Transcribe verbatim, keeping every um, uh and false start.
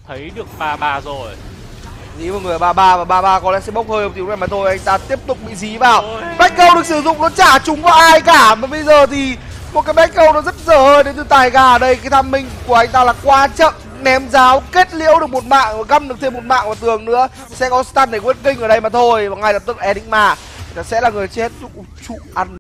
thấy được ba ba rồi. Dí một người ba ba và ba ba có lẽ sẽ bốc hơi một tí mà thôi. Anh ta tiếp tục bị dí vào. Back câu được sử dụng, nó chả trúng vào ai cả. Mà bây giờ thì một cái back câu nó rất dở hơi đến từ Tài Gà. Đây cái tham minh của anh ta là quá chậm. Ném giáo kết liễu được một mạng và găm được thêm một mạng vào tường nữa. Sẽ có stun để quất kinh ở đây mà thôi. Và ngay lập tức Enigma sẽ là người chết. Trụ ăn